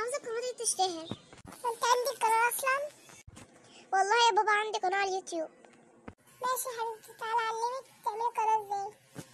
عاوزة قناتي تشتهر. انت عندك قناة اصلا؟ والله يا بابا عندي قناة على اليوتيوب. ماشي يا حبيبتي، تعالى اعلمك تعملي قناة ازاي.